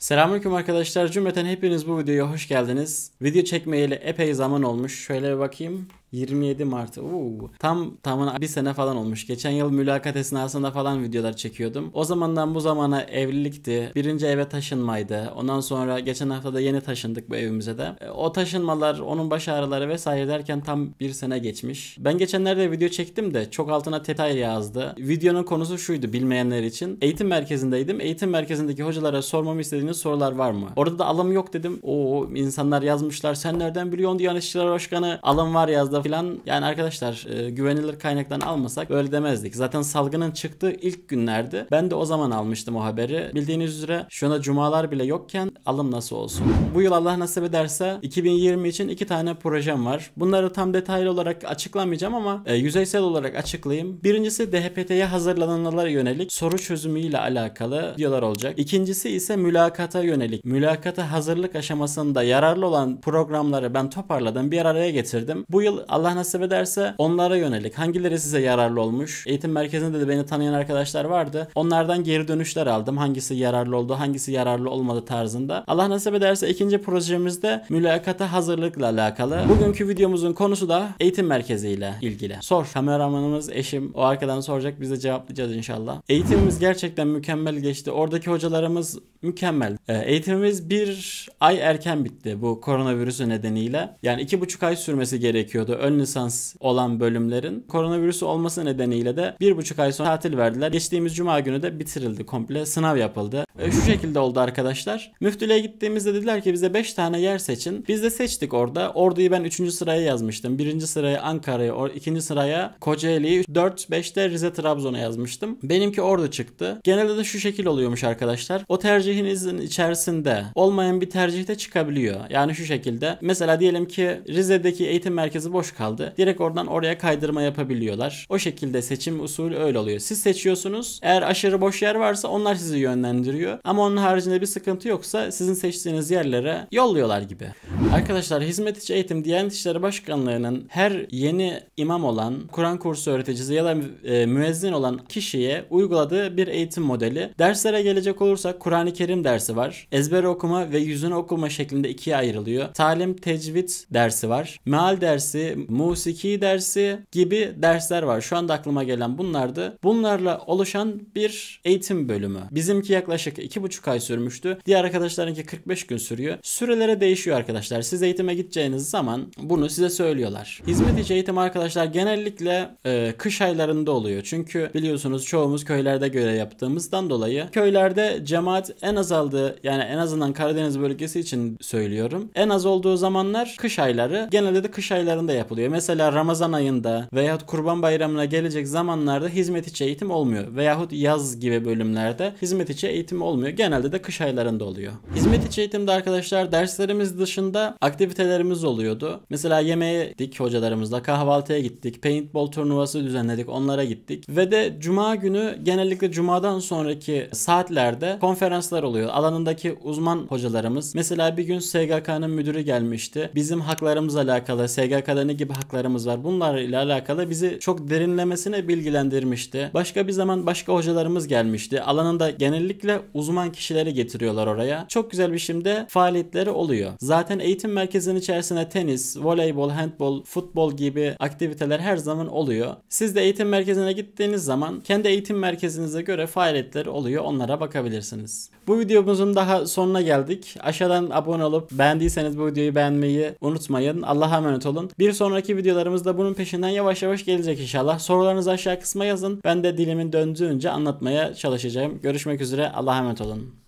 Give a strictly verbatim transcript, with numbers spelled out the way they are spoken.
Selamünaleyküm arkadaşlar. Cümleten hepiniz bu videoya hoş geldiniz. Video çekmeyeli epey zaman olmuş. Şöyle bir bakayım. yirmi yedi Mart. Oo, tam tamına bir sene falan olmuş. Geçen yıl mülakat esnasında falan videolar çekiyordum. O zamandan bu zamana evlilikti. Birinci eve taşınmaydı. Ondan sonra geçen hafta da yeni taşındık bu evimize de. E, O taşınmalar, onun baş ağrıları vesaire derken tam bir sene geçmiş. Ben geçenlerde video çektim de çok altına detay yazdı. Videonun konusu şuydu bilmeyenler için. Eğitim merkezindeydim. Eğitim merkezindeki hocalara sormamı istediğiniz sorular var mı? Orada da alım yok dedim. Oo, insanlar yazmışlar. Sen nereden biliyorsun Diyanet İşleri Başkanı alım var yazdı filan. Yani arkadaşlar e, güvenilir kaynaktan almasak böyle demezdik. Zaten salgının çıktığı ilk günlerdi. Ben de o zaman almıştım o haberi. Bildiğiniz üzere şu anda cumalar bile yokken alım nasıl olsun? Bu yıl Allah nasip ederse iki bin yirmi için iki tane projem var. Bunları tam detaylı olarak açıklamayacağım ama e, yüzeysel olarak açıklayayım. Birincisi D H P T'ye hazırlananlara yönelik soru çözümüyle alakalı videolar olacak. İkincisi ise mülakata yönelik. Mülakata hazırlık aşamasında yararlı olan programları ben toparladım. Bir araya getirdim. Bu yıl Allah nasip ederse onlara yönelik. Hangileri size yararlı olmuş? Eğitim merkezinde de beni tanıyan arkadaşlar vardı. Onlardan geri dönüşler aldım. Hangisi yararlı oldu, hangisi yararlı olmadı tarzında. Allah nasip ederse ikinci projemizde mülakata hazırlıkla alakalı. Bugünkü videomuzun konusu da eğitim merkeziyle ilgili. Sor. Kameramanımız eşim. O arkadan soracak. Biz de cevaplayacağız inşallah. Eğitimimiz gerçekten mükemmel geçti. Oradaki hocalarımız mükemmel. Ee, eğitimimiz bir ay erken bitti bu koronavirüsü nedeniyle. Yani iki buçuk ay sürmesi gerekiyordu ön lisans olan bölümlerin. Koronavirüsü olması nedeniyle de bir buçuk ay sonra tatil verdiler. Geçtiğimiz cuma günü de bitirildi komple. Sınav yapıldı. Ee, şu şekilde oldu arkadaşlar. Müftülüğe gittiğimizde dediler ki bize beş tane yer seçin. Biz de seçtik orada. Ordu'yu ben üçüncü sıraya yazmıştım. birinci sıraya Ankara'yı, ikinci sıraya Kocaeli'yi, dört beşte Rize Trabzon'a yazmıştım. Benimki Ordu çıktı. Genelde de şu şekil oluyormuş arkadaşlar. O tercihinizin içerisinde olmayan bir tercih de çıkabiliyor. Yani şu şekilde. Mesela diyelim ki Rize'deki eğitim merkezi boş kaldı. Direkt oradan oraya kaydırma yapabiliyorlar. O şekilde seçim usulü öyle oluyor. Siz seçiyorsunuz. Eğer aşırı boş yer varsa onlar sizi yönlendiriyor. Ama onun haricinde bir sıkıntı yoksa sizin seçtiğiniz yerlere yolluyorlar gibi. Arkadaşlar hizmet içi eğitim Diyanet İşleri Başkanlığı'nın her yeni imam olan, Kur'an kursu öğreticisi ya da e, müezzin olan kişiye uyguladığı bir eğitim modeli. Derslere gelecek olursak Kur'an-ı Kerim dersi var. Ezber okuma ve yüzünü okuma şeklinde ikiye ayrılıyor. Talim tecvid dersi var. Meal dersi, musiki dersi gibi dersler var. Şu anda aklıma gelen bunlardı. Bunlarla oluşan bir eğitim bölümü. Bizimki yaklaşık iki buçuk ay sürmüştü. Diğer arkadaşlarınki kırk beş gün sürüyor. Sürelere değişiyor arkadaşlar. Siz eğitime gideceğiniz zaman bunu size söylüyorlar. Hizmet içi eğitim arkadaşlar genellikle e, kış aylarında oluyor. Çünkü biliyorsunuz çoğumuz köylerde görev yaptığımızdan dolayı köylerde cemaat en azaldığı, yani en azından Karadeniz bölgesi için söylüyorum. En az olduğu zamanlar kış ayları. Genelde de kış aylarında yapılıyor. Mesela Ramazan ayında veyahut Kurban Bayramı'na gelecek zamanlarda hizmet içi eğitim olmuyor. Veyahut yaz gibi bölümlerde hizmet içi eğitim olmuyor. Genelde de kış aylarında oluyor. Hizmet içi eğitimde arkadaşlar derslerimiz dışında aktivitelerimiz oluyordu. Mesela yemeğe gittik hocalarımızla, kahvaltıya gittik, paintball turnuvası düzenledik, onlara gittik. Ve de cuma günü genellikle cumadan sonraki saatlerde konferanslar oluyor. Alanındaki uzman hocalarımız. Mesela bir gün S G K'nın müdürü gelmişti. Bizim haklarımızla alakalı, S G K'da ne gibi haklarımız var bunlarla alakalı bizi çok derinlemesine bilgilendirmişti. Başka bir zaman başka hocalarımız gelmişti. Alanında genellikle uzman kişileri getiriyorlar oraya. Çok güzel bir biçimde faaliyetleri oluyor. Zaten eğitim merkezinin içerisinde tenis, voleybol, handbol, futbol gibi aktiviteler her zaman oluyor. Siz de eğitim merkezine gittiğiniz zaman kendi eğitim merkezinize göre faaliyetler oluyor. Onlara bakabilirsiniz. Bu videomuzun daha sonuna geldik. Aşağıdan abone olup beğendiyseniz bu videoyu beğenmeyi unutmayın. Allah'a emanet olun. Bir sonraki videolarımızda bunun peşinden yavaş yavaş gelecek inşallah. Sorularınızı aşağı kısma yazın. Ben de dilimin döndüğünce anlatmaya çalışacağım. Görüşmek üzere. Allah'a emanet olun.